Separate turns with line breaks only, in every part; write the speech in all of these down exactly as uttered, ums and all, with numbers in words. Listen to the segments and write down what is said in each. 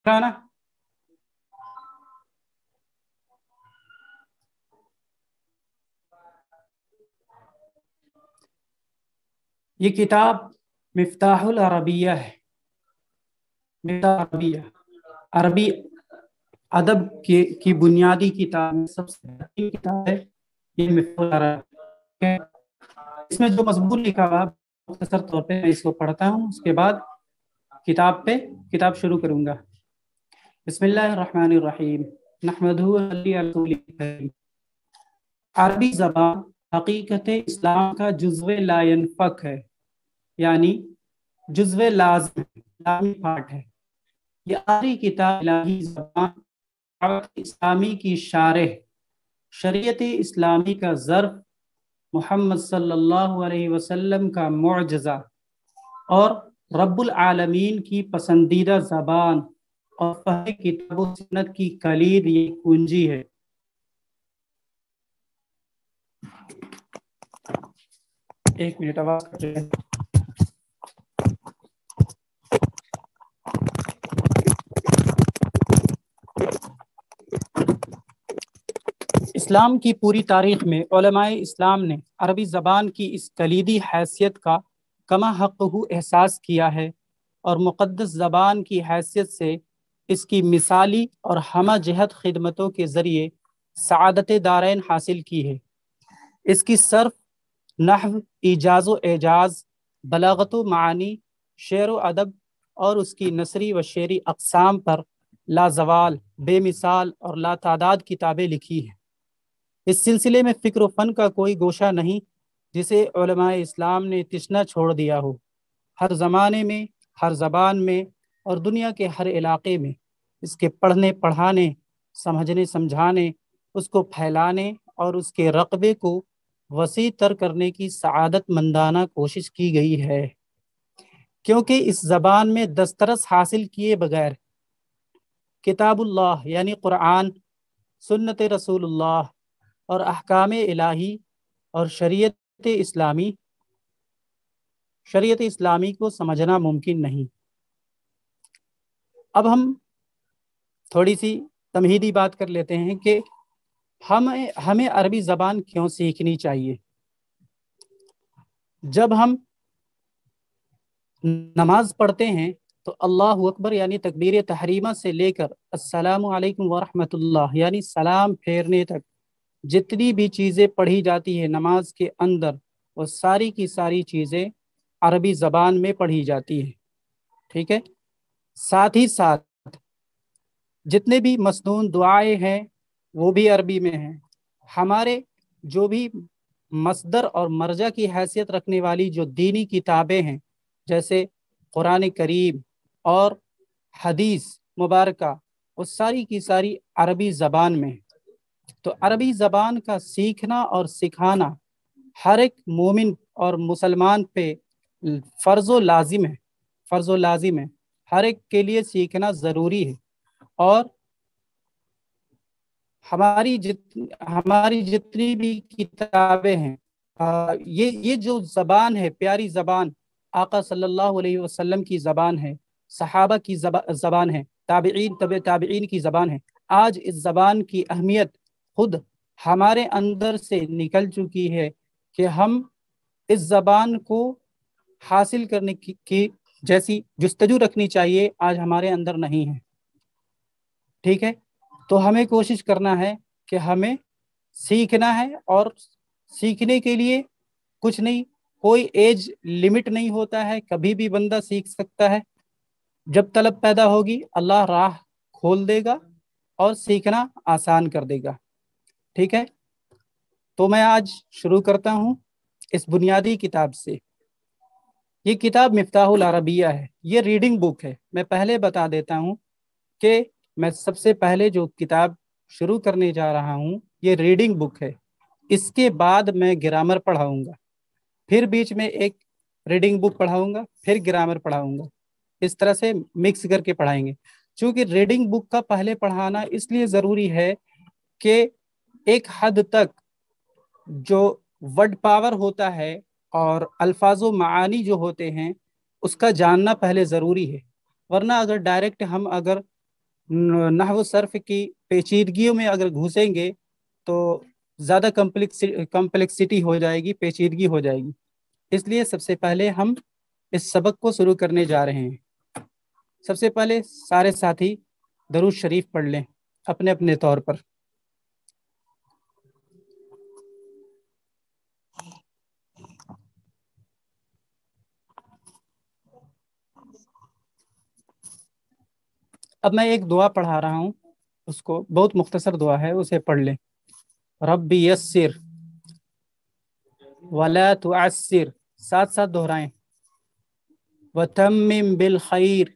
रहा ना? ये किताब मिफ्ताहुल अरबिया है। मिफ्ताह अरबिया, अरबी अदब की, की बुनियादी किताब में सबसे बेहतरीन किताब है ये मिफ्ताहुल अरबिया। इसमें जो मजमून लिखा हुआ मुख्तसर तौर पे मैं इसको पढ़ता हूँ, उसके बाद किताब पे किताब शुरू करूँगा। बिस्मिल्लाहिर्रहमानिर्रहीम। नहमदुहु व नसल्ली अला रसूलिल करीम। अरबी ज़बान हकीकत इस्लाम का जुज़्व ला यनफ़क है, यानी जुज़्व लाज़िम, लाज़मी पार्ट है। ये आखिरी किताब इलाही ज़बान इस्लामी की शारह, शरीयत इस्लामी का ज़र्फ़, मुहम्मद सल्लल्लाहु अलैहि वसल्लम का मुअजिज़ा और रब्बुल आलमीन की पसंदीदा ज़बान और फहम किताब व सुन्नत की कलीद, ये कुंजी है। एक मिनट आवाज कर रहे हैं। इस्लाम की पूरी तारीख में उलमाए इस्लाम ने अरबी ज़बान की इस कलीदी हैसियत का कमा हक़्क़ु एहसास किया है और मुक़द्दस ज़बान की हैसियत से इसकी मिसाली और हमा जहत खिदमतों के ज़रिए सआदत दारैन हासिल की है। इसकी सर्फ, नहव, इजाज़ व एजाज़, बलागत व मानी, शेर व अदब और उसकी नसरी व शेरी अक़साम पर लाजवाल, बेमिसाल और लातादाद किताबें लिखी हैं। इस सिलसिले में फ़िक्र व फ़न का कोई गोशा नहीं जिसे उलमाए इस्लाम ने तिश्ना छोड़ दिया हो। हर ज़माने में, हर ज़बान में और दुनिया के हर इलाक़े में इसके पढ़ने, पढ़ाने, समझने, समझाने, उसको फैलाने और उसके रक़बे को वसी तर करने की सआदत मंदाना कोशिश की गई है, क्योंकि इस ज़बान में दस्तरस हासिल किए बगैर किताबुल्लाह यानी कुरान, सुन्नत रसूलुल्लाह और अहकाम इलाही और शरीयत इस्लामी शरीयत इस्लामी को समझना मुमकिन नहीं। अब हम थोड़ी सी तमहीदी बात कर लेते हैं कि हमें हमें अरबी ज़बान क्यों सीखनी चाहिए। जब हम नमाज पढ़ते हैं तो अल्लाहु अकबर यानी तकबीर तहरीमा से लेकर अस्सलामु अलैकुम व रहमतुल्लाह यानी सलाम फेरने तक जितनी भी चीज़ें पढ़ी जाती है नमाज के अंदर, वो सारी की सारी चीज़ें अरबी ज़बान में पढ़ी जाती है। ठीक है। साथ ही साथ जितने भी मसनून दुआएं हैं वो भी अरबी में हैं। हमारे जो भी मसदर और मर्जा की हैसियत रखने वाली जो दीनी किताबें हैं, जैसे कुरान करीम और हदीस मुबारका, वो सारी की सारी अरबी ज़बान में। तो अरबी ज़बान का सीखना और सिखाना हर एक मोमिन और मुसलमान पे फ़र्ज़ो लाजिम है फ़र्ज़ो लाजिम है हर एक के लिए सीखना ज़रूरी है। और हमारी जित हमारी जितनी भी किताबें हैं, आ, ये ये जो ज़बान है, प्यारी ज़बान, आका सल्लल्लाहु अलैहि वसल्लम की ज़बान है, सहाबा की ज़बान है, ताबिईन तबे ताबिईन की ज़बान है। आज इस ज़बान की अहमियत खुद हमारे अंदर से निकल चुकी है कि हम इस ज़बान को हासिल करने की, की जैसी जुस्तजू रखनी चाहिए, आज हमारे अंदर नहीं है। ठीक है। तो हमें कोशिश करना है कि हमें सीखना है, और सीखने के लिए कुछ नहीं, कोई एज लिमिट नहीं होता है, कभी भी बंदा सीख सकता है। जब तलब पैदा होगी अल्लाह राह खोल देगा और सीखना आसान कर देगा। ठीक है। तो मैं आज शुरू करता हूँ इस बुनियादी किताब से। ये किताब मिफ्ताहुल अरबिया है, ये रीडिंग बुक है। मैं पहले बता देता हूँ कि मैं सबसे पहले जो किताब शुरू करने जा रहा हूँ ये रीडिंग बुक है। इसके बाद मैं ग्रामर पढ़ाऊँगा, फिर बीच में एक रीडिंग बुक पढ़ाऊँगा, फिर ग्रामर पढ़ाऊँगा। इस तरह से मिक्स करके पढ़ाएंगे। चूँकि रीडिंग बुक का पहले पढ़ाना इसलिए ज़रूरी है कि एक हद तक जो वर्ड पावर होता है और अल्फाजो मानी जो होते हैं उसका जानना पहले ज़रूरी है। वरना अगर डायरेक्ट हम अगर नहव सर्फ की पेचीदगियों में अगर घुसेंगे तो ज़्यादा कम्प्लेक्स कम्प्लेक्सिटी हो जाएगी, पेचीदगी हो जाएगी। इसलिए सबसे पहले हम इस सबक को शुरू करने जा रहे हैं। सबसे पहले सारे साथी दरूद शरीफ पढ़ लें अपने अपने तौर पर। अब मैं एक दुआ पढ़ा रहा हूँ, उसको बहुत मुख्तसर दुआ है, उसे पढ़ लें। रब्बी यस्सिर वला तुअस्सिर, साथ साथ दोहराएं। वतम्मिम बिल खैर,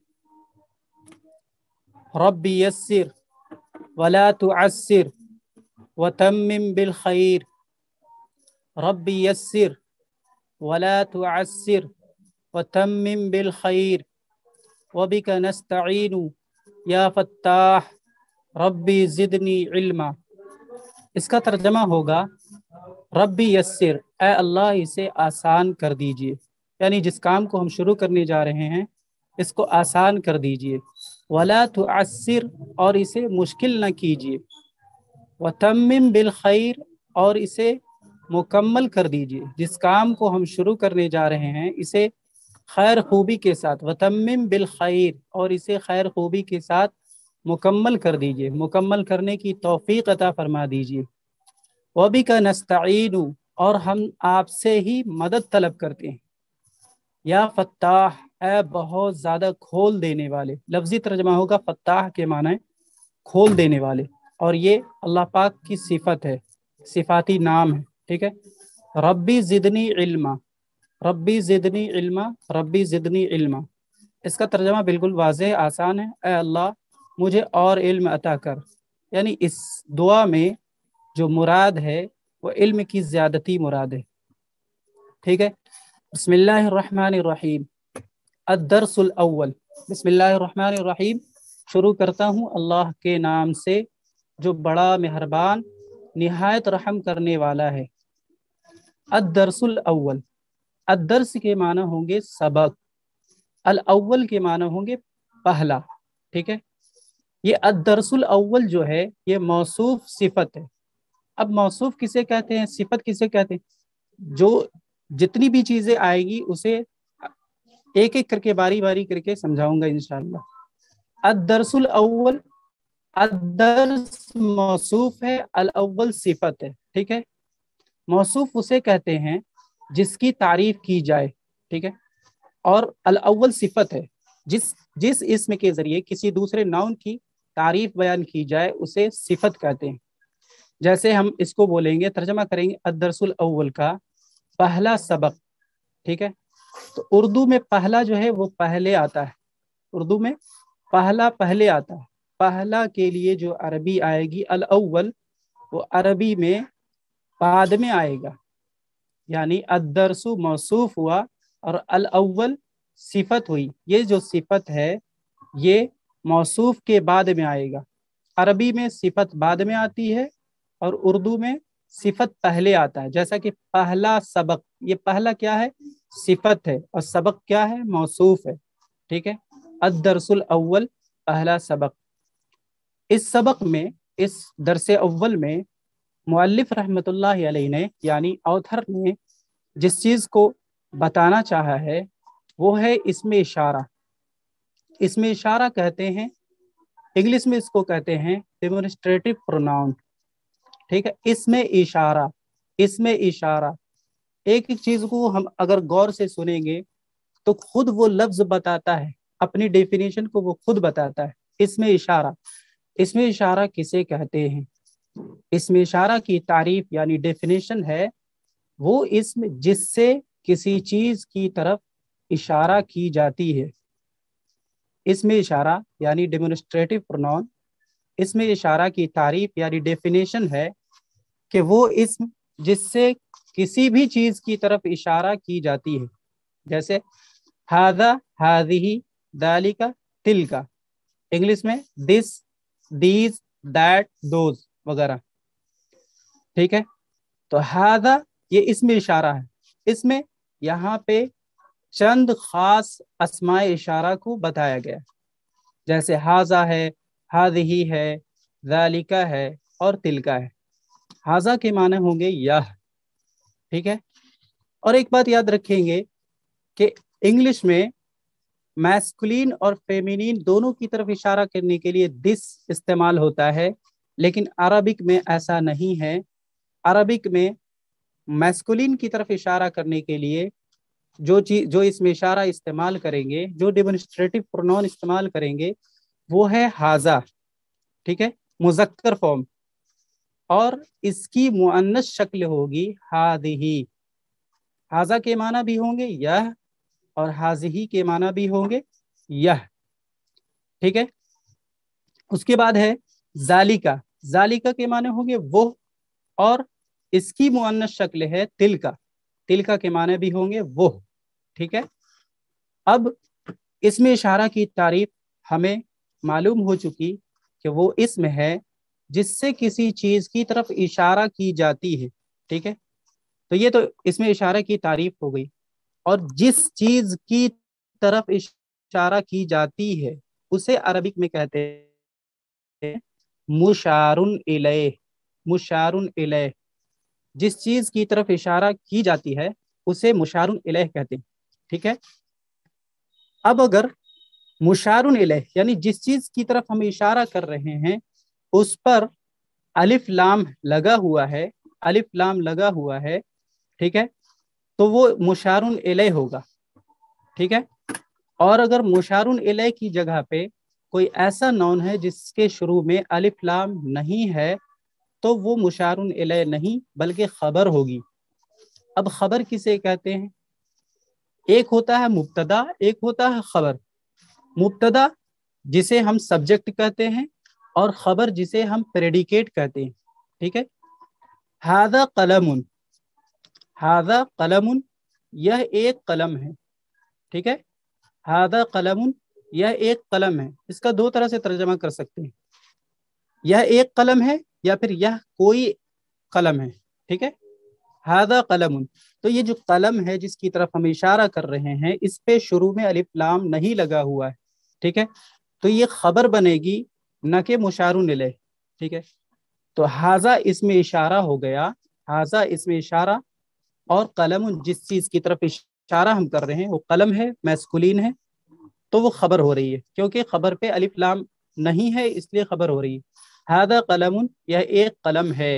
रब्बी यस्सिर वला तुअस्सिर वतम्मिम बिल खैर, रब्बी यस्सिर वला तुअस्सिर वतम्मिम बिल खैर, वबिका नस्तईनु या फत्ताह रब्बी ज़िदनी इल्मा। इसका तर्जमा होगा, रब्बी यस्सिर, ए अल्लाह इसे आसान कर दीजिए, यानी जिस काम को हम शुरू करने जा रहे हैं इसको आसान कर दीजिए। वला तुअस्सिर, और इसे मुश्किल न कीजिए। वतम्मिम बिल खैर, और इसे मुकम्मल कर दीजिए। जिस काम को हम शुरू करने जा रहे हैं इसे खैर खूबी के साथ, वतम्मिम बिल खैर, और इसे खैर खूबी के साथ मुकम्मल कर दीजिए, मुकम्मल करने की तौफीक अता फरमा दीजिए। वबिका नस्तईनु, और हम आपसे ही मदद तलब करते हैं। या फत्ताह, ए बहुत ज़्यादा खोल देने वाले। लफ्ज़ी तर्जमा होगा फत्ताह के माने खोल देने वाले, और ये अल्लाह पाक की सिफत है, सिफाती नाम है। ठीक है। रब्बी ज़िदनी इल्मा, रब्बी ज़िदनी इल्मा, रब्बी ज़िदनी इल्मा। इसका तर्जमा बिल्कुल वाज़ेह आसान है, ए अल्लाह मुझे और इल्म अता कर। यानी इस दुआ में जो मुराद है वो इल्म की ज़्यादती मुराद है। ठीक है। बिस्मिल्लाहिर्रहमानिर्रहीम। अद-दर्सुल अव्वल। बिस्मिल्लाहिर्रहमानिर्रहीम, शुरू करता हूँ अल्लाह के नाम से जो बड़ा मेहरबान निहायत रहम करने वाला है। अद-दर्सुल अव्वल, अद-दर्स के माना होंगे सबक, अल-अव्वल के माना होंगे पहला। ठीक है। ये अद-दर्सुल अव्वल जो है ये मौसूफ सिफत है। अब मौसूफ किसे कहते हैं, सिफत किसे कहते हैं? जो जितनी भी चीजें आएगी उसे एक एक करके बारी बारी करके समझाऊंगा इंशाअल्लाह। अद-दर्सुल अव्वल, अद-दर्स मौसूफ है, अल-अव्वल सिफत है। ठीक है। मौसूफ उसे कहते हैं जिसकी तारीफ की जाए। ठीक है। और अल-अव्वल सिफत है जिस जिस इस्म के जरिए किसी दूसरे नाउन की तारीफ बयान की जाए उसे सिफत कहते हैं। जैसे हम इसको बोलेंगे, तर्जमा करेंगे अद-दर्सुल अव्वल का पहला सबक। ठीक है। तो उर्दू में पहला जो है वो पहले आता है, उर्दू में पहला पहले आता है। पहला के लिए जो अरबी आएगी अल-अव्वल, वो अरबी में बाद में आएगा। यानी अद-दर्सु मौसूफ हुआ और अल-अव्वल सिफत हुई। ये जो सिफत है ये मौसूफ के बाद में आएगा। अरबी में सिफत बाद में आती है और उर्दू में सिफत पहले आता है। जैसा कि पहला सबक, ये पहला क्या है, सिफत है, और सबक क्या है, मौसूफ है। ठीक है। अद-दर्सुल अव्वल, पहला सबक। इस सबक में, इस दरसे अव्वल में मुअल्लिफ रहमतुल्लाहि अलैहि ने, यानी ऑथर ने जिस चीज को बताना चाहा है वो है इसमें इशारा। इसमें इशारा कहते हैं, इंग्लिश में इसको कहते हैं डेमोन्स्ट्रेटिव प्रोनाउन। ठीक है। इसमें इशारा, इसमें इशारा, एक एक चीज को हम अगर गौर से सुनेंगे तो खुद वो लफ्ज बताता है, अपनी डेफिनेशन को वो खुद बताता है। इसमें इशारा, इसमें इशारा किसे कहते हैं? इसमें इशारा की तारीफ यानी डेफिनेशन है वो इसम जिससे किसी चीज की तरफ इशारा की जाती है। इसमें इशारा यानी डेमोन्स्ट्रेटिव प्रोनाउन, इसमें इशारा की तारीफ यानी डेफिनेशन है कि वो इसम जिससे किसी भी चीज की तरफ इशारा की जाती है। जैसे हादा, हादिही, दालिका, तिलका। इंग्लिश में दिस, दीज, दैट, दोज वगैरह। ठीक है। तो हादा ये इसमें इशारा है। इसमें यहाँ पे चंद खास अस्माए इशारा को बताया गया, जैसे हाजा है, हाज़िही है, ज़ालिका है और तिलका है। हाज़ा के माने होंगे यह, ठीक है। और एक बात याद रखेंगे कि इंग्लिश में मैस्कुलिन और फेमिनिन दोनों की तरफ इशारा करने के लिए दिस इस्तेमाल होता है, लेकिन अरबिक में ऐसा नहीं है। अरबिक में मैस्कुलिन की तरफ इशारा करने के लिए जो चीज जो इसमें इशारा इस्तेमाल करेंगे, जो डेमोन्स्ट्रेटिव प्रोनाउन इस्तेमाल करेंगे, वो है हाजा, ठीक है, मुज़क्कर फॉर्म, और इसकी मुअन्नस शक्ल होगी हादिही। हाजा के माना भी होंगे यह और हाजिही के माना भी होंगे यह, ठीक है। उसके बाद है जालिका। जालिका के माने होंगे वो, और इसकी मुअन्नस शक्ल है तिलका। तिलका के माने भी होंगे वो, ठीक है। अब इसमें इशारा की तारीफ हमें मालूम हो चुकी कि वो इसम है जिससे किसी चीज की तरफ इशारा की जाती है, ठीक है। तो ये तो इसमें इशारा की तारीफ हो गई। और जिस चीज की तरफ इशारा की जाती है उसे अरबिक में कहते हैं मुशारुन इलैह। मुशारुन इलैह, जिस चीज की तरफ इशारा की जाती है उसे मुशारुन इलैह कहते हैं, ठीक है। अब अगर मुशारुन इलैह यानी जिस चीज की तरफ हम इशारा कर रहे हैं उस पर अलिफ लाम लगा हुआ है, अलिफ लाम लगा हुआ है, ठीक है, तो वो मुशारुन इलैह होगा, ठीक है। और अगर मुशारुन इलैह की जगह पे कोई ऐसा नौन है जिसके शुरू में अलिफ लाम नहीं है तो वो मुशारुन इलैह नहीं बल्कि खबर होगी। अब खबर किसे कहते हैं? एक होता है मुब्तदा, एक होता है खबर। मुब्तदा जिसे हम सब्जेक्ट कहते हैं और खबर जिसे हम प्रेडिकेट कहते हैं, ठीक है। हादा कलमुन, हादा कलमुन, यह एक कलम है, ठीक है। हादा कलमुन, यह एक कलम है। इसका दो तरह से तर्जमा कर सकते हैं, यह एक कलम है या फिर यह कोई कलम है, ठीक है। हादा कलमुन, तो ये जो कलम है जिसकी तरफ हम इशारा कर रहे हैं इस पे शुरू में अलिफ लाम नहीं लगा हुआ है, ठीक है। तो ये खबर बनेगी न कि मुशारुन इलैह, ठीक है। तो हाजा इसमें इशारा हो गया, हाजा इसमें इशारा, और कलम जिस चीज की तरफ इशारा हम कर रहे हैं वो कलम है, मैस्कुलिन है, तो वो खबर हो रही है क्योंकि खबर पे अलिफ लाम नहीं है इसलिए खबर हो रही है। हादा कलमुन, यह एक कलम है।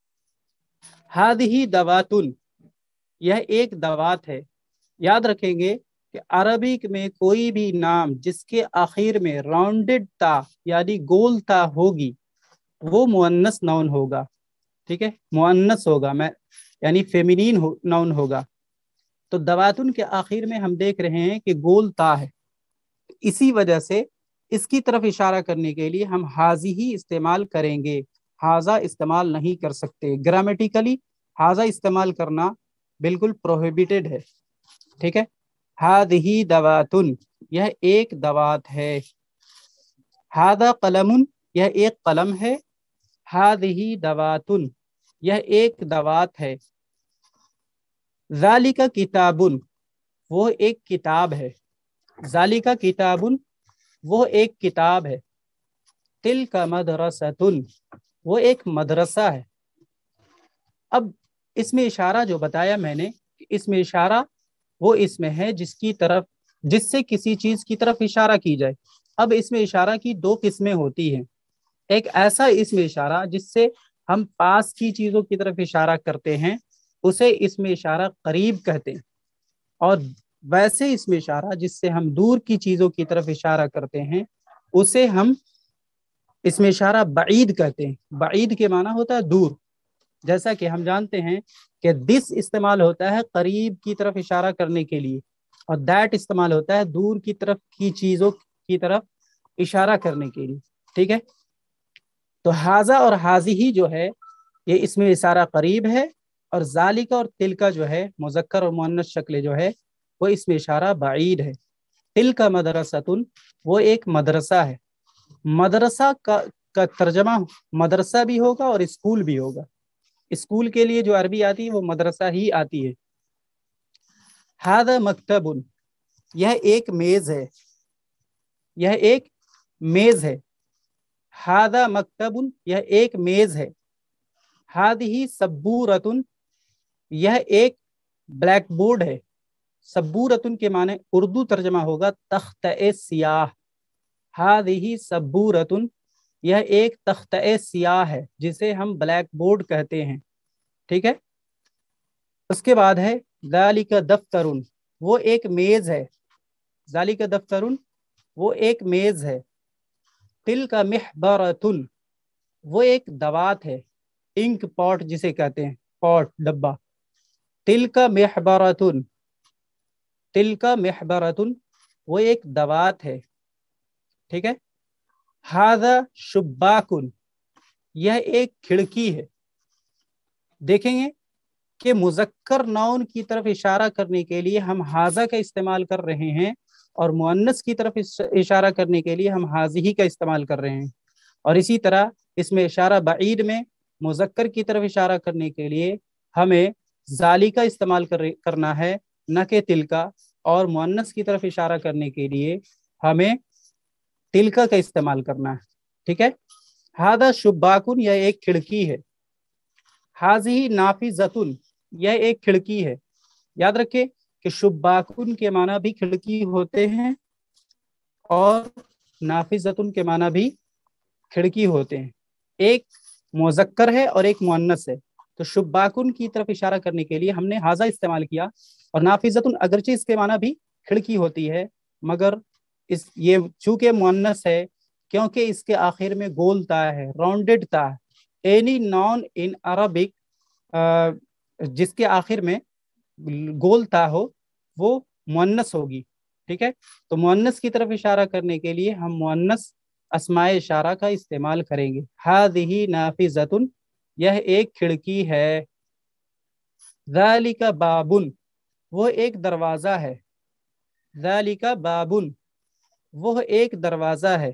हादिही दवातुन, यह एक दवात है। याद रखेंगे कि अरबिक में कोई भी नाम जिसके आखिर में राउंडेड ता यानी गोल ता होगी वो मुअन्नस नाउन होगा, ठीक है, मुअन्नस होगा, मैं यानी फेमिनीन हो, नाउन होगा। तो दवातुन के आखिर में हम देख रहे हैं कि गोल ता है, इसी वजह से इसकी तरफ इशारा करने के लिए हम हाजी ही इस्तेमाल करेंगे, हाजा इस्तेमाल नहीं कर सकते। ग्रामेटिकली हाजा इस्तेमाल करना बिल्कुल प्रोहिबिटेड है, ठीक है। हादिही दवातुन, यह एक दवात है। हादा कलमुन, यह एक कलम है। हादिही दवातुन, यह एक दवात है। ज़ालिका किताबुन, वो एक किताब है। ज़ालिका किताबुन, वो एक किताब है। तिलका मदरसतुन, वो एक मदरसा है। अब इसमें इशारा जो बताया मैंने, इसमें इशारा वो इसमें है जिसकी तरफ जिससे किसी चीज की तरफ इशारा की जाए। अब इसमें इशारा की दो किस्में होती हैं। एक ऐसा इसमें इशारा जिससे हम पास की चीजों की तरफ इशारा करते हैं उसे इसमें इशारा करीब कहते हैं, और वैसे इसमें इशारा जिससे हम दूर की चीजों की तरफ इशारा करते हैं उसे हम इसमें इशारा बईद कहते हैं। बईद के माना होता है दूर। जैसा कि हम जानते हैं कि दिस इस्तेमाल होता है करीब की तरफ इशारा करने के लिए और दैट इस्तेमाल होता है दूर की तरफ की चीजों की तरफ इशारा करने के लिए, ठीक है। तो हाजा और हाजी ही जो है ये इसमें इशारा करीब है, और जालिका और तिलका जो है मुजक्कर और मुअन्नस शक्ल जो है वो इसमें इशारा बईद है। तिलका मदरसतुन, वो एक मदरसा है। मदरसा का का तर्जमा मदरसा भी होगा और स्कूल भी होगा। स्कूल के लिए जो अरबी आती है वो मदरसा ही आती है। हादा मकतबुन, यह एक मेज है। यह एक मेज है। हादा मकतबुन, यह एक मेज है। हादिही सब्बूरतुन, यह एक ब्लैक बोर्ड है। सब्बूरतुन के माने उर्दू तर्जमा होगा तख्त-ए सियाह। हादिही सब्बूरतुन, यह एक तख्त-ए सियाह है जिसे हम ब्लैक बोर्ड कहते हैं। ठीक है। उसके बाद है ज़ालिका दफ्तरुन, वो एक मेज है। ज़ालिका दफ्तरुन, वो एक मेज है। तिलका मिहबरतुन, वो एक दवात है, इंक पॉट जिसे कहते हैं, पॉट डब्बा। तिलका मिहबरतुन, तिलका मिहबरतुन, वो एक दवात है। ठीक है। हाजा शुब्बाकुन, यह एक खिड़की है। देखेंगे कि मुज़क्कर नाउन की तरफ इशारा करने के लिए हम हाजा का इस्तेमाल कर रहे हैं और मुअन्नस की तरफ इशारा करने के लिए हम हाजिही का इस्तेमाल कर रहे हैं। और इसी तरह इसमें इशारा बईद में मुज़क्कर की तरफ इशारा करने के लिए हमें ज़ाली का इस्तेमाल कर, करना है, न कि तिलका। और मुअन्नस की तरफ इशारा करने के लिए हमें तिलका का इस्तेमाल करना है। ठीक है। हादा शुब्बाकुन, यह एक खिड़की है। हाजिही नाफिजतुन, यह एक खिड़की है। याद रखें कि शुब्बाकुन के माना भी खिड़की होते हैं और नाफिजतुन के माना भी खिड़की होते हैं। एक मुज़क्कर है और एक मुअन्नस है। तो शुब्बाकुन की तरफ इशारा करने के लिए हमने हाजा इस्तेमाल किया। और नाफिजतुन अगरचे इसके माना भी खिड़की होती है, मगर इस ये चूंकि मुअन्नस है, क्योंकि इसके आखिर में गोल ता है, राउंडेड ता है। एनी नॉन इन अरबिक जिसके आखिर में गोल ता हो वो मुअन्नस होगी। ठीक है। तो मुअन्नस की तरफ इशारा करने के लिए हम मुअन्नस अस्माए इशारा का इस्तेमाल करेंगे। हादिही नाफिजतुन, यह एक खिड़की है। ज़ालिका बाबुन, वो एक दरवाज़ा है। ज़ालिका बाबुन, वो एक दरवाज़ा है।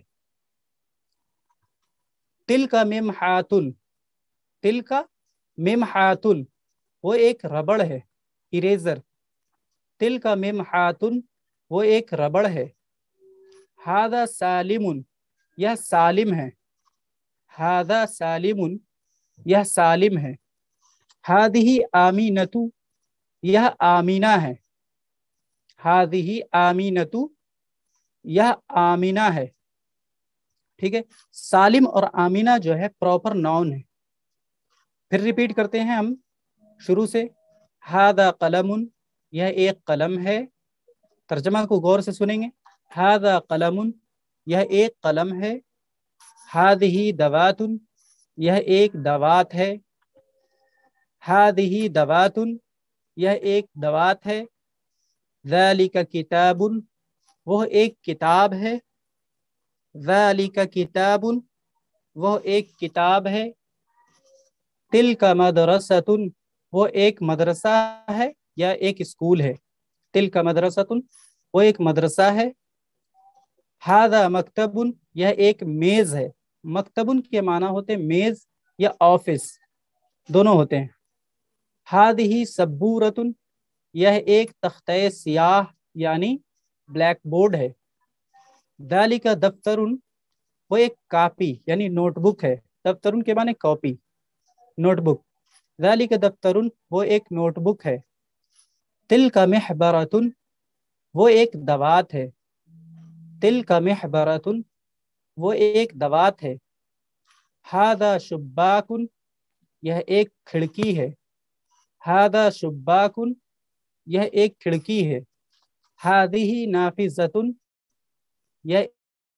तिलका मिमहातुन, तिलका मिमहातुन, वो एक रबड़ है, इरेजर। तिलका मिमहातुन, वो एक रबड़ है। हादा सालिमुन, यह सालिम है। हादा सालिमुन, यह सालिम है। हादिही आमीनतु, यह आमीना है। हादिही आमीनतु, यह आमीना है। ठीक है। सालिम और आमीना जो है प्रॉपर नाउन है। फिर रिपीट करते हैं हम शुरू से। हादा कलमुन, यह एक कलम है। तर्जमा को गौर से सुनेंगे। हादा कलमुन, यह एक कलम है। हादिही दवातुन, यह एक दवात है। हादिही दवातुन, यह एक दवात है। ज़ालिका किताबुन, वह एक किताब है। ज़ालिका किताबुन, वह एक किताब है। तिलका मदरसतुन, वो एक मदरसा है या एक स्कूल है। तिलका मदरसतुन, वो एक मदरसा है। हादा मकतबुन, यह एक मेज है। मकतबुन के माना होते मेज या ऑफिस, दोनों होते हैं। हादिही सब्बूरतुन, यह एक तख्ते सियाह यानी ब्लैक बोर्ड है। ज़ालिका दफ्तरुन, वो एक कापी यानी नोटबुक है। दफ्तरुन के माने कॉपी, नोटबुक। ज़ालिका दफ्तरुन, वो एक नोटबुक है। तिलका मिहबरतुन, वो एक दवात है। तिलका मिहबरतुन, वो एक दवात है। हादा शुब्बाकुन, यह एक खिड़की है। हादा शुब्बाकुन, यह एक खिड़की है। हादिही नाफिजतुन, यह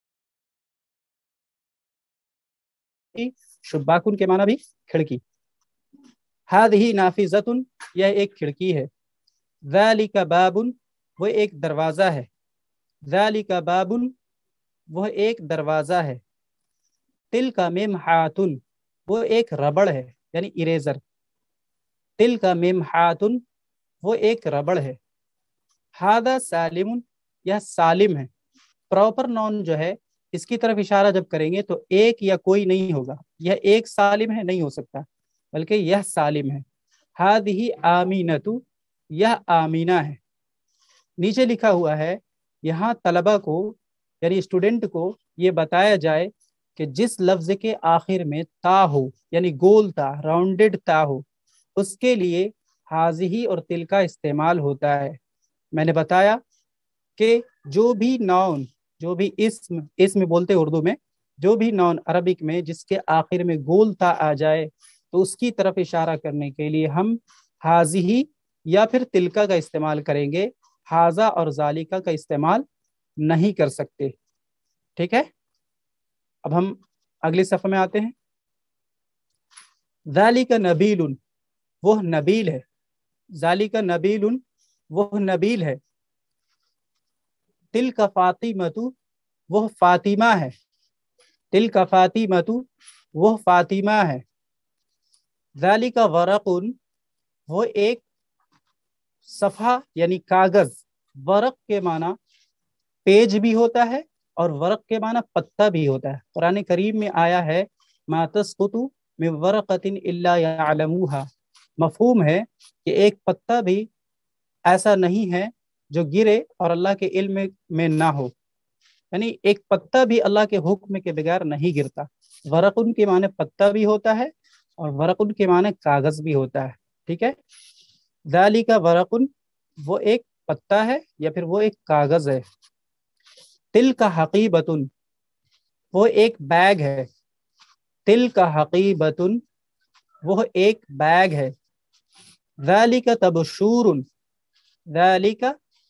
शुब्बाकुन के माना भी खिड़की। हादिही नाफिजतुन, यह एक खिड़की है। ज़ालिका बाबुन, वो एक दरवाज़ा है। ज़ालिका बाबुन, वह एक दरवाज़ा है। तिलका मिमहातुन, वो एक रबड़ है यानी इरेजर। तिलका मिमहातुन, वो एक रबड़ है। हादा सालिमुन, यह सालिम है। प्रॉपर नॉन जो है इसकी तरफ इशारा जब करेंगे तो एक या कोई नहीं होगा। यह एक सालिम है नहीं हो सकता, बल्कि यह सालिम है। हादिही आमीनतु, यह आमीना है। नीचे लिखा हुआ है यहाँ तलबा को यानी स्टूडेंट को ये बताया जाए کہ جس لفظ کے آخر میں تا ہو یعنی گول تا راؤنڈڈ تا ہو اس کے لیے حاضی اور تل کا استعمال ہوتا ہے۔ میں نے بتایا کہ جو بھی ناؤن جو بھی اسم اسم بولتے اردو میں جو بھی ناؤن عربک میں جس کے آخر میں گول تا آ جائے تو اس کی طرف اشارہ کرنے کے لیے ہم حاضی یا پھر تلکا کا استعمال کریں گے، حاضہ اور ذالکا کا استعمال نہیں کر سکتے۔ ٹھیک ہے، اب ہم اگلی صفحے میں آتے ہیں۔ ذالک نبیل، وہ نبیل ہے، ذالک نبیل وہ نبیل ہے، تلک فاطمۃ وہ فاطمہ ہے، تلک فاطمۃ وہ فاطمہ ہے، ذالک ورق وہ ایک صفحہ یعنی کاغذ، ورق کے معنی پیج بھی ہوتا ہے اور ورق کے معنی پتا بھی ہوتا ہے۔ قرآن کریم میں آیا ہے ما تسقط من ورقۃ الا یعلمها، مفہوم ہے کہ ایک پتا بھی ایسا نہیں ہے جو گرے اور اللہ کے علم میں نہ ہو، یعنی ایک پتا بھی اللہ کے حکم کے بغیر نہیں گرتا۔ ورق ان کے معنی پتا بھی ہوتا ہے اور ورق ان کے معنی کاغذ بھی ہوتا ہے۔ ٹھیک ہے، ذالک ورق وہ ایک پتا ہے یا پھر وہ ایک کاغذ ہے، تلک حقیبۃ وہ ایک بیگ ہے، تلک حقیبۃ وہ ایک بیگ ہے، ذالک تبشور ذالک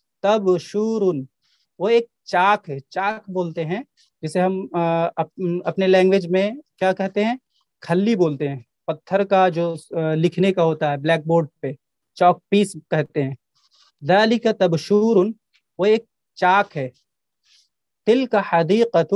تبشور وہ ایک چاک ہے، چاک بولتے ہیں جسے ہم اپنے لینگویج میں کیا کہتے ہیں، کھلی بولتے ہیں، پتھر کا جو لکھنے کا ہوتا ہے بلیک بورڈ پہ چاک پیس کہتے ہیں۔ ذالک تبشور وہ ایک چاک ہے، تلک حدیقۃ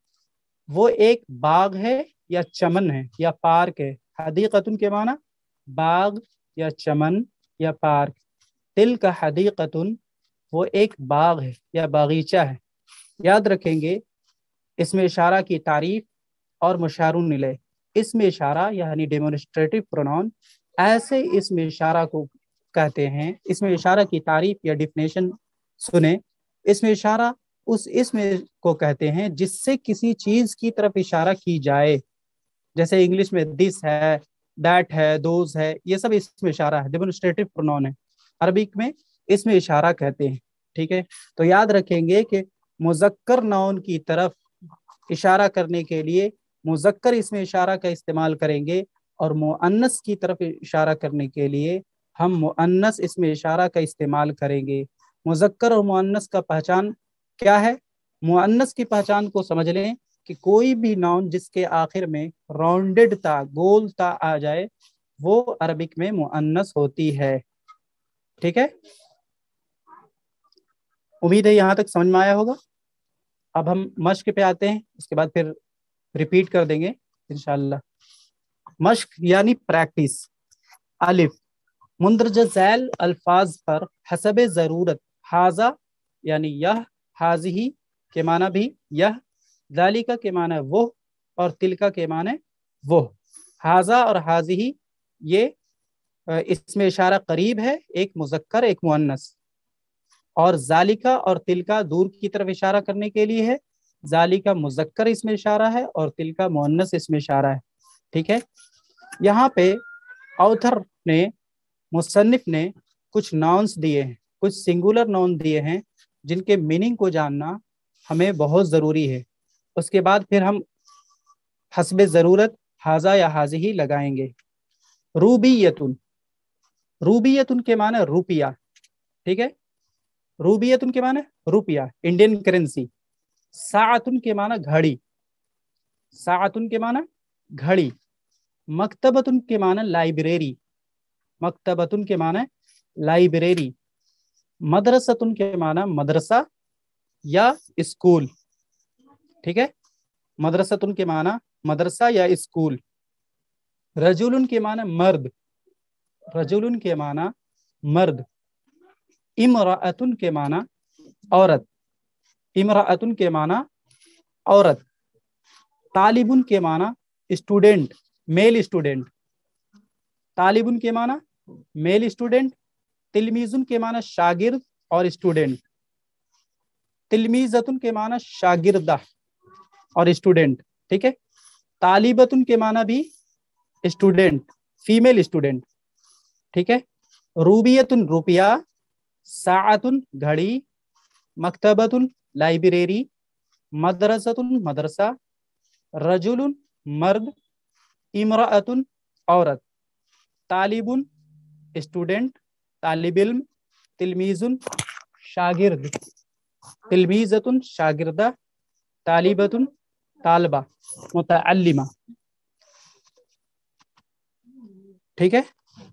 وہ ایک باغ ہے یا چمن ہے یا پارک ہے، حدیقۃ کے معنی باغ یا چمن یا پارک، تلک حدیقۃ وہ ایک باغ ہے یا باغیچہ ہے۔ یاد رکھیں گے اس میں اشارہ کی تعریف اور مشارون الیہ، اس میں اشارہ یعنی ڈیمونسٹریٹو پروناؤن ایسے اس میں اشارہ کو کہتے ہیں، اس میں اشارہ کی تعریف یا ڈیفینیشن سنیں، اس میں اشارہ اس اسم کو کہتے ہیں جس سے کسی چیز کی طرف اشارہ کی جائے، جیسے انگلش میں دس ہے، دیٹ ہے، دوز ہے، یہ سب اس میں اشارہ ہے، ڈیمونسٹریٹو پروناؤن ہے، عربک میں اس میں اشارہ کہتے ہیں۔ ٹھیک ہے، تو یاد رکھیں گے کہ مذکر ناؤن کی طرف اشارہ کرنے کے لیے مذکر اس میں اشارہ کا استعمال کریں گے اور مؤنث کی طرف اشارہ کرنے کے لیے ہم مؤنث اس میں اشارہ کا استعمال کریں گے۔ مذکر اور مؤنث کا پہچان کیا ہے؟ مؤنث کی پہچان کو سمجھ لیں کہ کوئی بھی ناؤن جس کے آخر میں راؤنڈڈ تا گول تا آ جائے وہ عربک میں مؤنث ہوتی ہے۔ ٹھیک ہے، امید ہے یہاں تک سمجھ میں آیا ہوگا۔ اب ہم مشق پہ آتے ہیں، اس کے بعد پھر ریپیٹ کر دیں گے انشاءاللہ۔ مشق یعنی پریکٹس۔ الف، مندرجہ ذیل الفاظ پر حسب ضرورت حاذا یعنی یہ، حاذی کے معنی بھی یہ، ذالکا کے معنی وہ اور تلکا کے معنی وہ۔ حاذا اور حاذی یہ اس میں اشارہ قریب ہے، ایک مذکر ایک مؤنث، اور ذالکا اور تلکا دور کی طرف اشارہ کرنے کے لیے ہے، ذالکا مذکر اس میں اشارہ ہے اور تلکا مؤنث اس میں اشارہ ہے۔ ٹھیک ہے، یہاں پہ آتھر نے مصنف نے کچھ ناؤنس دیے ہیں، کچھ سنگولر ناؤن دیے ہیں جن کے میننگ کو جاننا ہمیں بہت ضروری ہے، اس کے بعد پھر ہم حسب ضرورت حاذا یا حاذی لگائیں گے۔ روبیتن، روبیتن کے معنی روپیہ، ٹھیک ہے، روبیتن کے معنی روپیہ، انڈین کرنسی۔ ساعتن کے معنی گھڑی، ساعتن کے معنی گھڑی۔ مکتبتن کے معنی لائبریری، مکتبتن کے معنی لائبریری۔ مدرستن کے معنی مدرسہ یا اسکول، ٹھیک ہے، مدرستن کے معنی مدرسہ یا اسکول۔ رجلن کے معنی مرد، رجلن کے معنی مرد۔ امرأتن کے معنی عورت، امرأتن کے معنی عورت۔ طالبن کے معنی اسٹوڈنٹ، میل اسٹوڈنٹ، طالبن کے معنی میل اسٹوڈنٹ۔ تلمیذن کے معنی شاگرد اور اسٹوڈنٹ، تلمیذتن کے معنی شاگردہ اور اسٹوڈنٹ۔ ठीक है। तालिबतुन के माना भी स्टूडेंट, फीमेल स्टूडेंट, ठीक है। रूबियतुन रुपया, साअतुन घड़ी, मकतबतुन लाइब्रेरी, मदरसतुन मदरसा, रजुलुन मर्द, इमराअतुन औरत, तालिबुन स्टूडेंट, तालिब इल्म, तिलमीजुन शागिर्द, तिलमीजतुन शागिर्दा, तालिबतुन तालबा, मुतअल्लिमा, ठीक है।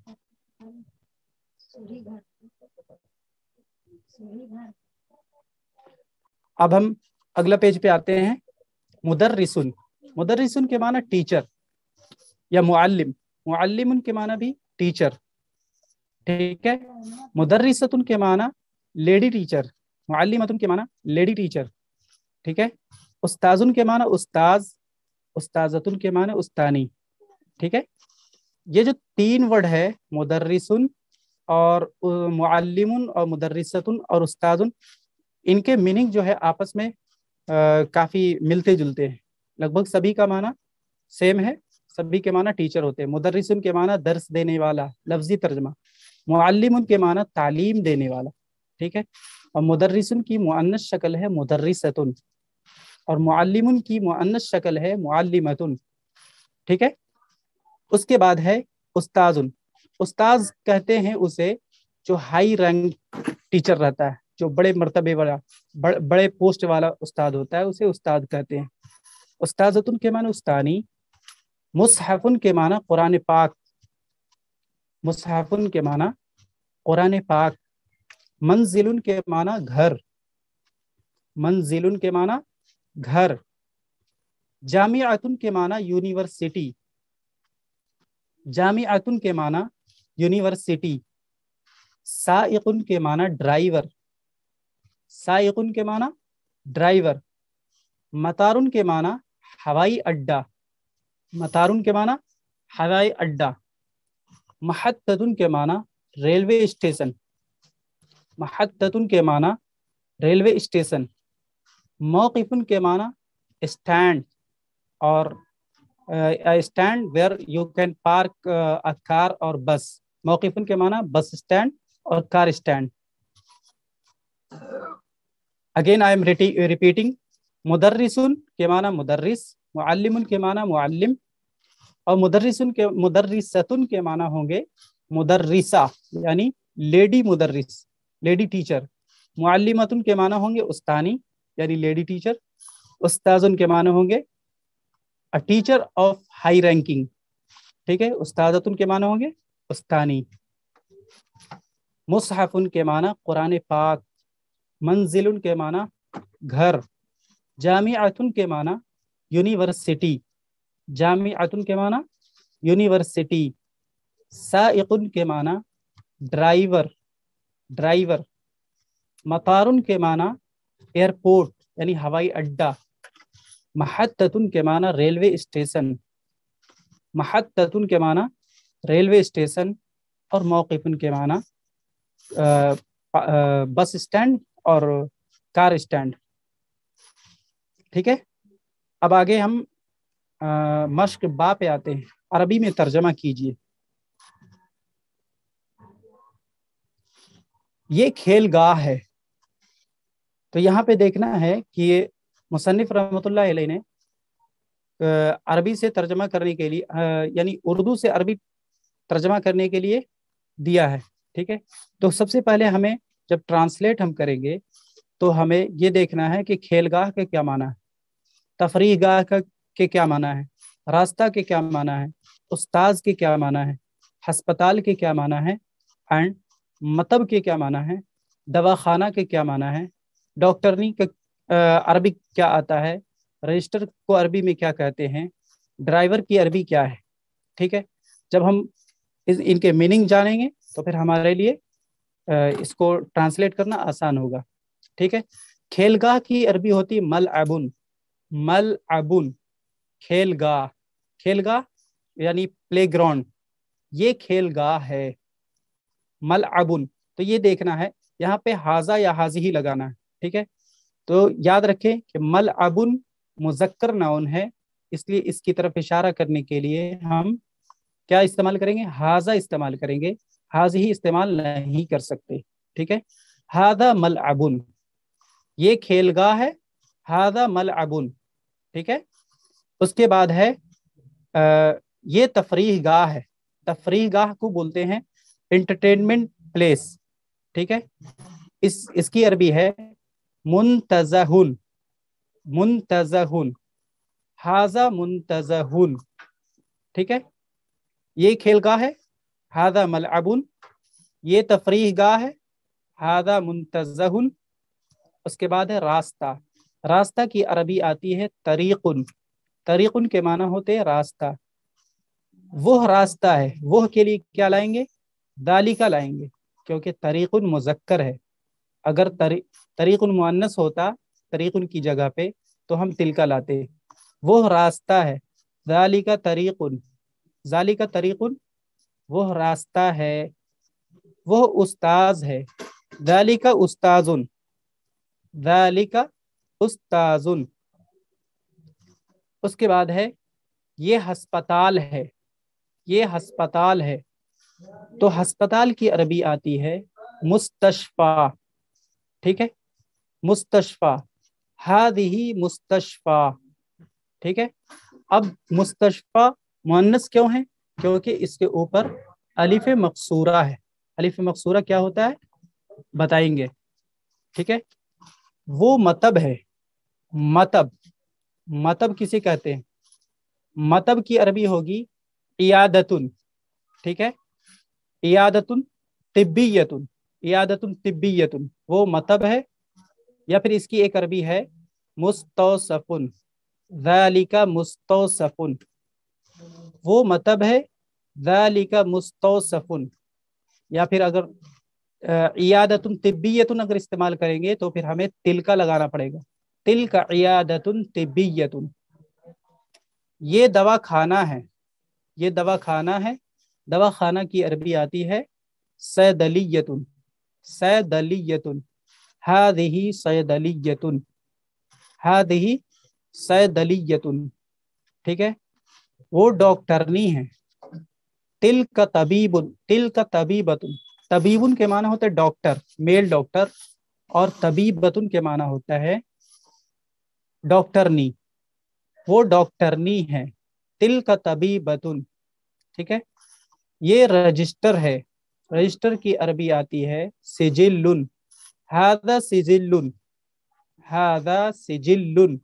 अब हम अगला पेज पे आते हैं। मुदर्रिसुन, मुदर्रिसुन के माना टीचर या मुअल्लिम, मुअल्लिमुन के माना भी टीचर, ठीक है। मुदर्रिसतुन के माना लेडी टीचर, मुअल्लिमतुन के माना लेडी टीचर, ठीक है। उस्ताजुन के माना उस्ताज, उस्ताजतुन के माना उस्तानी, ठीक है। ये जो तीन वर्ड है मुदर्रिसुन और मुअल्लिमुन और मुदर्रिसतुन और उस्ताजुन, इनके मीनिंग जो है आपस में आ, काफी मिलते जुलते हैं। लगभग सभी का माना सेम है, सभी के माना टीचर होते हैं। मुदर्रिसुन के माना दर्स देने वाला, लफ्जी तर्जमा। मुअल्लिमुन के माना तालीम देने वाला, ठीक है। और मुदर्रिसुन की मुअन्नस शक्ल है मुदर्रिसतुन, और मुअल्लिमुन की मुअन्नस शक्ल है मुअल्लिमतुन, ठीक है। उसके बाद है उस्ताजुन। उस्ताज कहते हैं उसे जो हाई रैंक टीचर रहता है, जो बड़े मर्तबे वाला, बड़, बड़े पोस्ट वाला उस्ताद होता है, उसे उस्ताद कहते हैं। उस्ताजतुन के माना उस्तानी। मुसहफुन के माना कुरान पाक, मुसहफुन के माना कुरान पाक। मंजिलुन के माना घर, मंजिलुन के माना घर। जामिअतुन के माना यूनिवर्सिटी, जामिअतुन के माना यूनिवर्सिटी। साइकुन के माना ड्राइवर, साइकुन के माना ड्राइवर। मतारुन के माना हवाई अड्डा, मतारुन के माना हवाई अड्डा। महत्ततुन के माना रेलवे स्टेशन, महत्ततुन के माना रेलवे स्टेशन। मौक़िफुन के माना स्टैंड, और stand where you can park a car और बस। मौक़िफुन के माना बस स्टैंड और car stand. Again I am repeating. मुदर्रिसुन के माना मुदर्रिस, मुअल्लिमुन के माना मुअल्लिम, और मुदर्रिसुन के मुदर्रिसतुन के माना होंगे मुदर्रिसा, यानी लेडी मुदर्रिस, लेडी टीचर। मुअल्लिमतुन के माना होंगे उस्तानी, यानी लेडी टीचर। उस्ताजुन के माना होंगे a teacher of high ranking, ठीक है। उस्तादतुन के माना होंगे उस्तानी। मुसहफुन के माना कुरान पाक। मंजिलुन के माना घर। जामिअतुन के माना यूनिवर्सिटी, जामिअतुन के माना यूनिवर्सिटी। साइकुन के माना ड्राइवर, ड्राइवर। मतारुन के माना एयरपोर्ट, यानी हवाई अड्डा। महत्ततुन के माना रेलवे स्टेशन, महत्ततुन के माना रेलवे स्टेशन। और मौक़िफुन के माना बस स्टैंड और कार स्टैंड, ठीक है। अब आगे हम आ, मश्क बा पे आते हैं। अरबी में तर्जमा कीजिए। ये खेलगाह है। तो यहाँ पे देखना है कि ये मुसन्निफ रहमतुल्लाह अलैह ने अरबी से तर्जमा करने के लिए, यानी उर्दू से अरबी तर्जमा करने के लिए दिया है, ठीक है। तो सबसे पहले हमें जब ट्रांसलेट हम करेंगे तो हमें ये देखना है कि खेलगाह के क्या माना है, तफरीह गाह का के क्या माना है, रास्ता के क्या माना है, उस्ताज के क्या माना है, हस्पताल के क्या माना है, एंड मतब के क्या माना है, दवाखाना के क्या माना है, डॉक्टरनी के अरबी क्या आता है, रजिस्टर को अरबी में क्या कहते हैं, ड्राइवर की अरबी क्या है, ठीक है। जब हम इस इनके मीनिंग जानेंगे तो फिर हमारे लिए इसको ट्रांसलेट करना आसान होगा, ठीक है। खेलगाह की अरबी होती है मलअबुन, मलअबुन खेलगाह, खेलगाह यानी प्लेग्राउंड, ये खेलगाह है। मलअबुन, तो ये देखना है यहाँ पे हाजा या हाजी ही लगाना है, ठीक है। तो याद रखें कि मलअबुन मुज़क्कर नाउन है, اس لیے اس کی طرف اشارہ کرنے کے لیے ہم کیا استعمال کریں گے؟ ہاذا استعمال کریں گے، ہاذ ہی استعمال نہیں کر سکتے، ٹھیک ہے؟ ہاذا ملعبن، یہ کھیل گاہ ہے، ہاذا ملعبن، ٹھیک ہے؟ اس کے بعد ہے آ, یہ تفریح گاہ ہے، تفریح گاہ کو بولتے ہیں انٹرٹینمنٹ پلیس، ٹھیک ہے؟ اس اس کی عربی ہے منتزہن، منتزہن، ہاذا منتزہن، ٹھیک ہے؟ یہ کھیل گاہ ہے، ہاذا ملعبن، یہ تفریح گاہ ہے، ہاذا منتزہن۔ اس کے بعد ہے راستہ، راستہ کی عربی آتی ہے طریقن، طریقن کے معنی ہوتے ہیں راستہ، وہ راستہ ہے، وہ کے لیے کیا لائیں گے؟ ذالکا لائیں گے، کیونکہ طریقن مذکر ہے، اگر طریقن مؤنث ہوتا طریقن کی جگہ پہ تو ہم تلکا لاتے، وہ راستہ ہے، ذالکا طریقن، ذالکا طریقن، وہ راستہ ہے، وہ استاذ ہے، ذالکا استاذن، ذالکا استاذن۔ اس کے بعد ہے یہ ہسپتال ہے، یہ ہسپتال ہے، تو ہسپتال کی عربی آتی ہے مستشفیٰ، ٹھیک ہے؟ مستشفیٰ، ہذہ مستشفیٰ، ٹھیک ہے؟ اب مستشفیٰ مؤنث کیوں ہے؟ کیونکہ اس کے اوپر الف مقصورہ ہے، الف مقصورہ کیا ہوتا ہے بتائیں گے، ٹھیک ہے؟ وہ مطب ہے، مطب، مطب کسے کہتے ہیں؟ مطب کی عربی ہوگی عیادتن، ٹھیک ہے؟ عیادتن طبیتن، عیادتن طبیتن، وہ مطب ہے، یا پھر اس کی ایک عربی ہے مستوصفن، ذالک مستوصفن، وہ مطب ہے، ذالک مستوصفن، یا پھر اگر عیادتن طبیتن اگر استعمال کریں گے تو پھر ہمیں تلکا لگانا پڑے گا، تلک عیادتن طبیتن۔ یہ دوا خانہ ہے، یہ دوا خانہ ہے، دوا خانہ کی عربی آتی ہے صیدلیتن، صیدلیتن، ہذہ صیدلیتن، ہذہ صیدلیتن، ٹھیک ہے؟ وہ ڈاکٹرنی ہے، تلک طبیب، تلک طبیبتن، طبیبن کے معنی ہوتا ہے ڈاکٹر، میل ڈاکٹر، اور طبیبتن کے معنی ہوتا ہے ڈاکٹرنی، وہ ڈاکٹرنی ہے، تلک طبیبتن، ٹھیک ہے؟ یہ رجسٹر ہے، رجسٹر کی عربی آتی ہے سجل، ھذا سجل، ھذا سجل۔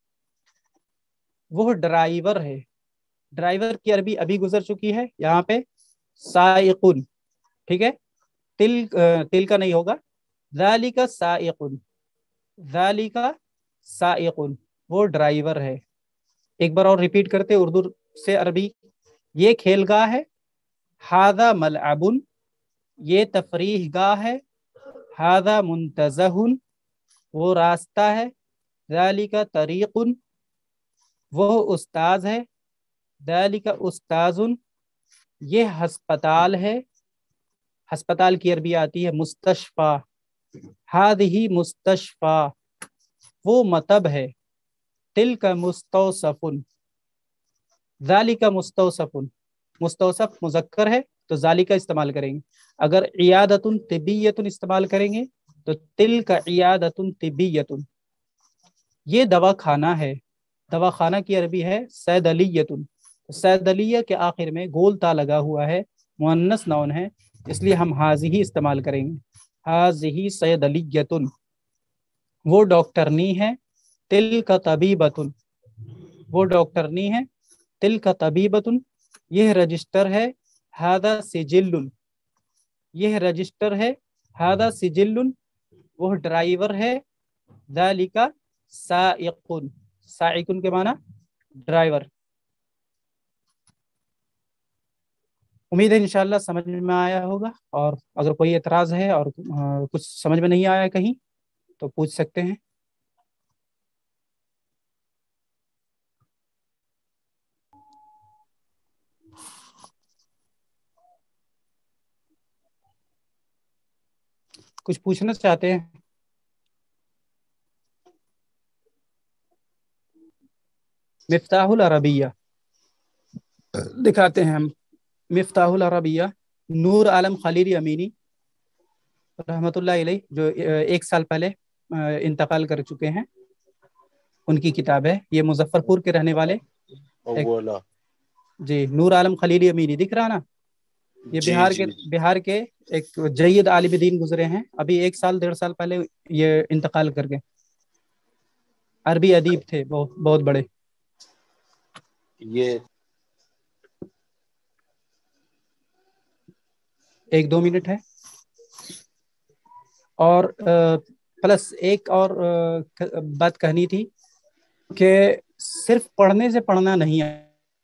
وہ ڈرائیور ہے، ڈرائیور کی عربی ابھی گزر چکی ہے یہاں پہ سائقن، ٹھیک ہے؟ تل تل کا نہیں ہوگا، ذالک سائقن، ذالک سائقن، وہ ڈرائیور ہے۔ ایک بار اور ریپیٹ کرتے اردو سے عربی، یہ کھیل گاہ ہے، ھذا ملعبن، یہ تفریح گاہ ہے، ھذا منتزہن، وہ راستہ ہے، ذالک طریقن، وہ استاذ ہے، ذالک استاذن، یہ ہسپتال ہے، ہسپتال کی عربی آتی ہے مستشفیٰ، ھذہ مستشفیٰ، وہ مطب ہے، تلک مستوصفن، ذالک مستوصفن، مستوصف مذکر ہے تو ذالک استعمال کریں گے، اگر عیادتن طبیتن استعمال کریں گے تو تلک عیادتن طبیتن۔ یہ دوا خانہ ہے، دوا خانہ کی عربی ہے صیدلیتن، صیدلیہ کے آخر میں گول تا لگا ہوا ہے، مؤنث نون ہے، اس لیے ہم ھذہ استعمال کریں گے، ھذہ صیدلیتن، وہ ڈاکٹرنی ہے، تلک طبیبتن، وہ ڈاکٹرنی ہے، تلک طبیبتن، یہ رجسٹر ہے، ھذا سجل، یہ رجسٹر ہے، ھذا سجل، وہ ڈرائیور ہے، ذالک سائقن، سائقن کے معنی ڈرائیور۔ امید ہے انشاءاللہ سمجھ میں آیا ہوگا، اور اگر کوئی اعتراض ہے اور کچھ سمجھ میں نہیں آیا کہیں تو پوچھ سکتے ہیں۔ کچھ پوچھنا چاہتے ہیں؟ مفتاح العربیہ دکھاتے ہیں ہم. مفتاح العربیہ نور عالم خلیلی امینی رحمۃ اللہ علیہ، جو ایک سال پہلے انتقال کر چکے ہیں، ان کی کتاب ہے. یہ مظفر پور کے رہنے والے
اولا
جی نور عالم خلیلی امینی دکھ رہا نا. یہ
جی
بہار
جی
کے بہار کے ایک جید عالم دین گزرے ہیں، ابھی ایک سال ڈیڑھ سال پہلے یہ انتقال کر گئے. عربی ادیب تھے بہت بہت بڑے.
یہ
ایک دو منٹ ہے. اور پلس ایک اور بات کہنی تھی کہ صرف پڑھنے سے پڑھنا نہیں ہے،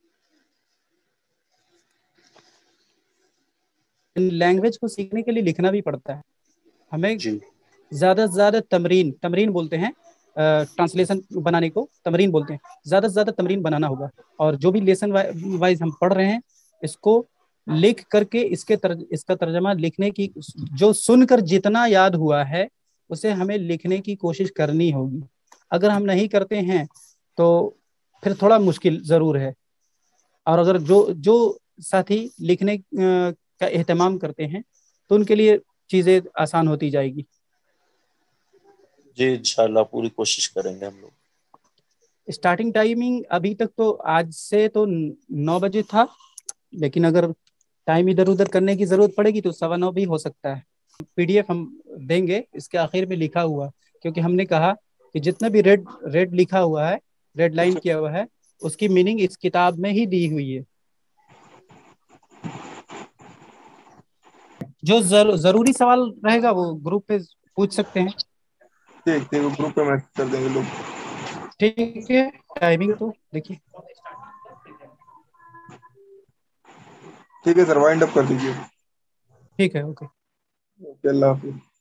لینگویج کو سیکھنے کے لیے لکھنا بھی پڑتا ہے. ہمیں
جی
زیادہ سے زیادہ تمرین تمرین بولتے ہیں ٹرانسلیشن بنانے کو، تمرین بولتے ہیں. زیادہ سے زیادہ تمرین بنانا ہوگا، اور جو بھی لیسن وائز ہم پڑھ رہے ہیں اس کو لکھ کر کے اس کے ترج... اس کا ترجمہ لکھنے کی، جو سن کر جتنا یاد ہوا ہے اسے ہمیں لکھنے کی کوشش کرنی ہوگی. اگر ہم نہیں کرتے ہیں تو پھر تھوڑا مشکل ضرور ہے. اور اگر جو جو ساتھی لکھنے کا اہتمام کرتے ہیں تو ان کے لیے چیزیں آسان ہوتی جائے گی.
جی انشاءاللہ پوری کوشش کریں گے ہم لوگ.
اسٹارٹنگ ٹائمنگ ابھی تک تو آج سے تو نو بجے تھا، لیکن اگر ٹائم ادھر ادھر کرنے کی ضرورت پڑے گی تو سوا نو بھی ہو سکتا ہے. پی ڈی ایف ہم دیں گے، اس کے آخر میں لکھا ہوا، کیونکہ ہم نے کہا کہ جتنا بھی ریڈ ریڈ لکھا ہوا ہے، ریڈ لائن کیا ہوا ہے، اس کی میننگ اس کتاب میں ہی دی ہوئی ہے. جو ضروری سوال رہے گا وہ گروپ پہ پوچھ سکتے ہیں.
ٹھیک ٹھیک گروپ پہ میسج کر دیں گے لوگ.
ٹھیک ہے. ٹائمنگ تو دیکھیے.
ٹھیک ہے سر وائنڈ اپ کر دیجیے.
ٹھیک ہے. اوکے.
اوکے اللہ حافظ.